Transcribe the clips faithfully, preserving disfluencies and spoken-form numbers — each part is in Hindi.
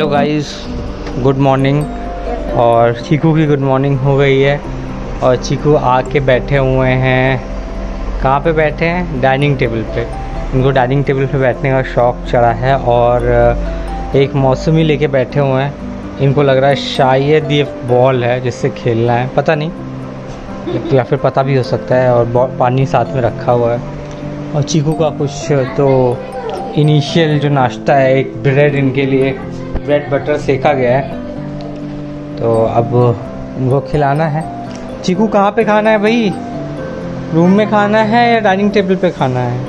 Hello guys, good morning. और चीकू की गुड मॉर्निंग हो गई है और चीकू आके बैठे हुए हैं। कहाँ पे बैठे हैं? डाइनिंग टेबल पे। इनको डाइनिंग टेबल पे बैठने का शौक़ चढ़ा है और एक मौसमी लेके बैठे हुए हैं। इनको लग रहा है शायद ये बॉल है जिससे खेलना है, पता नहीं, या फिर पता भी हो सकता है। और पानी साथ में रखा हुआ है। और चीकू का कुछ तो इनिशियल जो नाश्ता है, एक ब्रेड इनके लिए ब्रेड बटर सेका गया है, तो अब उनको खिलाना है। चीकू कहाँ पे खाना है भाई? रूम में खाना है या डाइनिंग टेबल पे खाना है?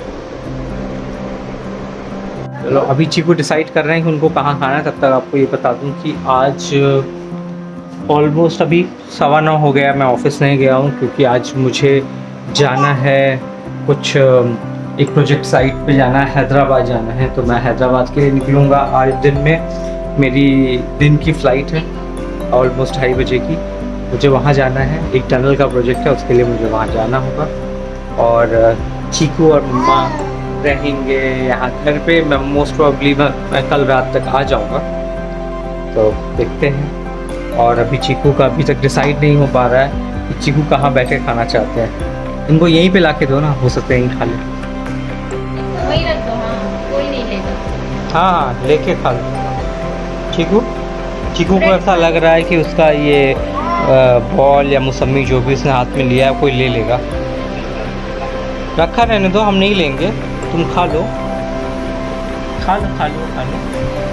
चलो अभी चीकू डिसाइड कर रहे हैं कि उनको कहाँ खाना है। तब तक आपको ये बता दूं कि आज ऑलमोस्ट अभी सवा नौ हो गया, मैं ऑफिस नहीं गया हूँ क्योंकि आज मुझे जाना है, कुछ एक प्रोजेक्ट साइट पे जाना है, हैदराबाद जाना है। तो मैं हैदराबाद के लिए निकलूँगा आज दिन में। मेरी दिन की फ़्लाइट है ऑलमोस्ट ढाई बजे की। मुझे वहाँ जाना है, एक टनल का प्रोजेक्ट है, उसके लिए मुझे वहाँ जाना होगा। और चीकू और मम्मा रहेंगे यहाँ घर पे। मैं मोस्ट प्रॉब्ली मैं, मैं कल रात तक आ जाऊँगा, तो देखते हैं। और अभी चीकू का अभी तक डिसाइड नहीं हो पा रहा है कि चीकू कहाँ बैठे खाना चाहते हैं। इनको यहीं पे ला के दो ना, हो सकता है यहीं खा ले। वही रख दो, हाँ, कोई नहीं लेगा। हाँ लेके खा लो। चीकू चीकू को ऐसा लग रहा है कि उसका ये बॉल या मौसमी जो भी उसने हाथ में लिया है कोई ले लेगा। रखा रहने दो, हम नहीं लेंगे, तुम खा लो खा लो खा लो खा लो।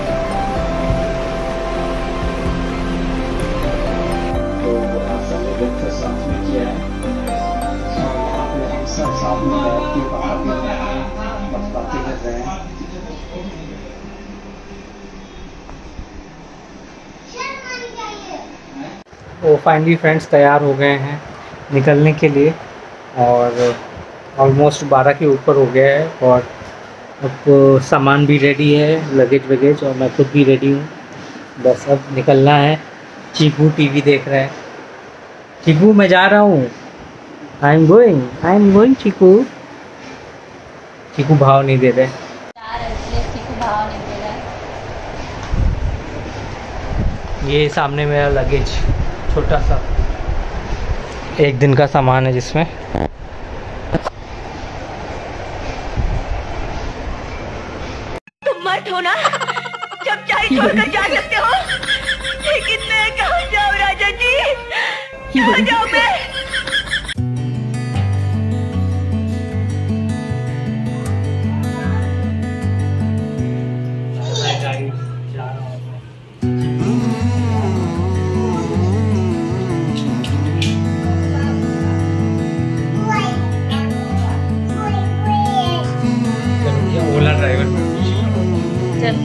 साथ में किया है, हम सब साथ में बैठ के बातें कर रहे हैं। वो फाइनली फ्रेंड्स तैयार हो गए हैं निकलने के लिए और ऑलमोस्ट बारह के ऊपर हो गया है। और अब सामान भी रेडी है, लगेज वगेज, और मैं खुद भी रेडी हूँ। बस अब निकलना है। चीकू टीवी देख रहे हैं। चीकू मैं जा रहा हूँ, I am going I am going Chiku. Chiku भाव नहीं दे रहे। चीकू भाव नहीं दे रहा। ये सामने मेरा लगेज छोटा सा एक दिन का सामान है जिसमें तुम मत हो ना, जब चाहे छोड़कर जा सकते हो, लेकिन मैं कहाँ जाऊँ राजा जी, कहाँ जाऊँ मैं? ओला ड्राइवर चल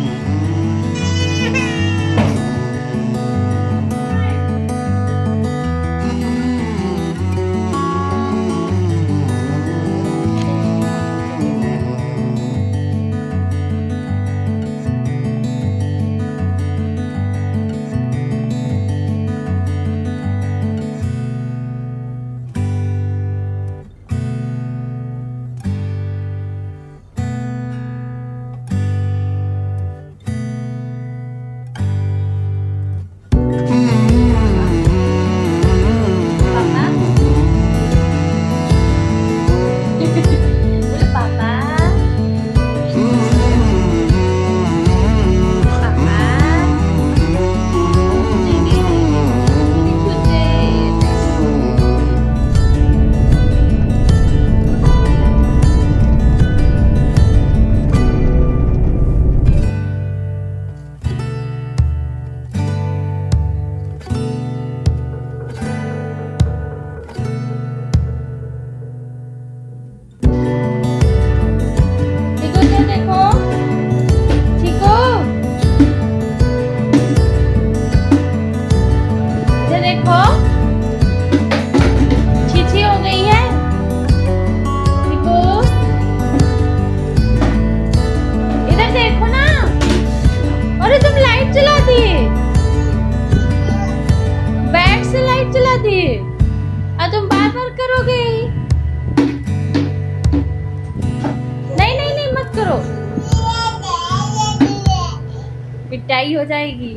पिटाई हो जाएगी।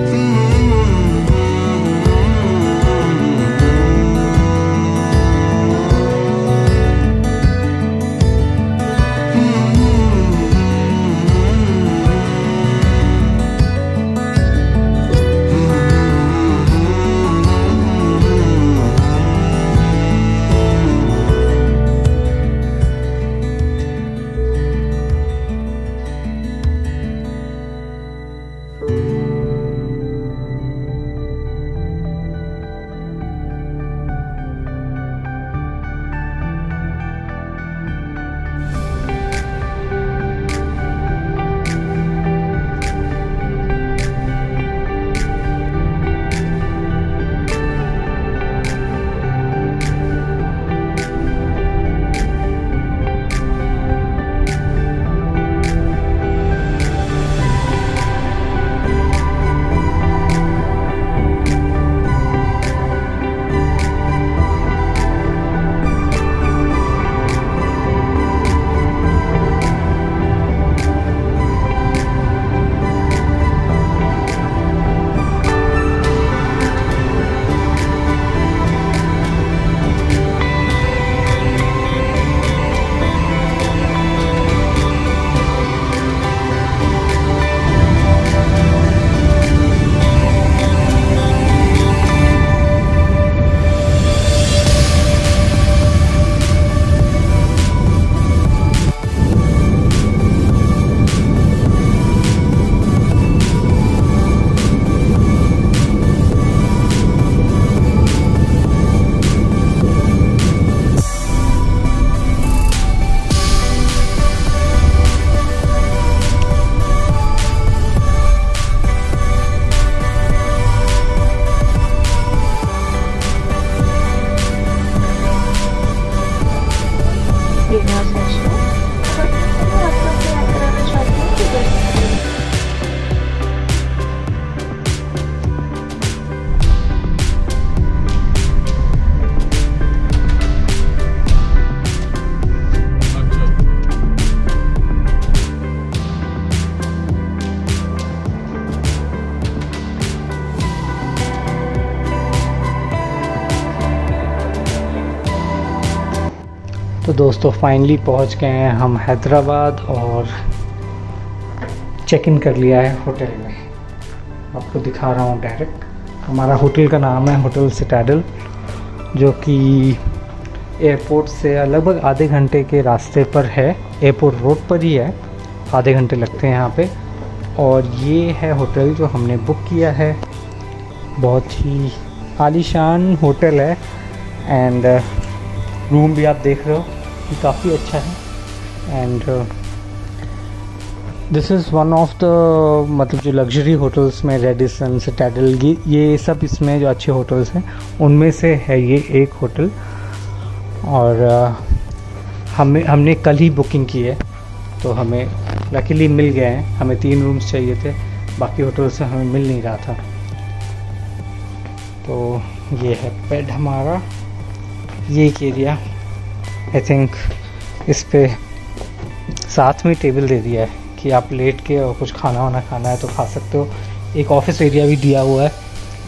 तो दोस्तों फाइनली पहुंच गए हैं हम हैदराबाद और चेक इन कर लिया है होटल में। आपको दिखा रहा हूं डायरेक्ट। हमारा होटल का नाम है होटल सिटाडेल, जो कि एयरपोर्ट से लगभग आधे घंटे के रास्ते पर है। एयरपोर्ट रोड पर ही है, आधे घंटे लगते हैं यहाँ पे। और ये है होटल जो हमने बुक किया है। बहुत ही आलीशान होटल है एंड रूम भी आप देख रहे हो कि काफ़ी अच्छा है। And this is one of the मतलब जो लग्जरी होटल्स में रेडिसन सिटाडेल ये ये सब इसमें जो अच्छे होटल्स हैं उनमें से है ये एक होटल। और uh, हमें हमने कल ही बुकिंग की है तो हमें लकीली मिल गए हैं। हमें तीन रूम्स चाहिए थे, बाकी होटल से हमें मिल नहीं रहा था। तो ये है बेड हमारा, ये एक एरिया। आई थिंक इस पे साथ में टेबल दे दिया है कि आप लेट के और कुछ खाना वाना खाना है तो खा सकते हो। एक ऑफिस एरिया भी दिया हुआ है,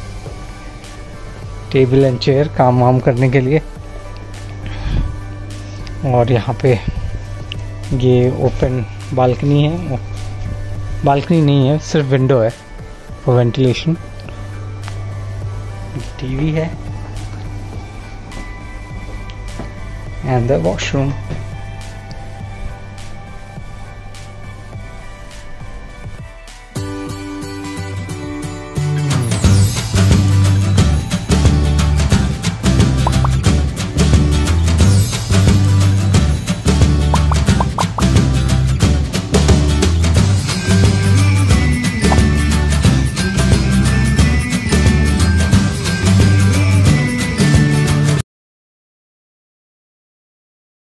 टेबल एंड चेयर काम वाम करने के लिए। और यहाँ पे ये ओपन बालकनी है, बालकनी नहीं है सिर्फ विंडो है फॉर वेंटिलेशन। टीवी है एंड द वॉशरूम।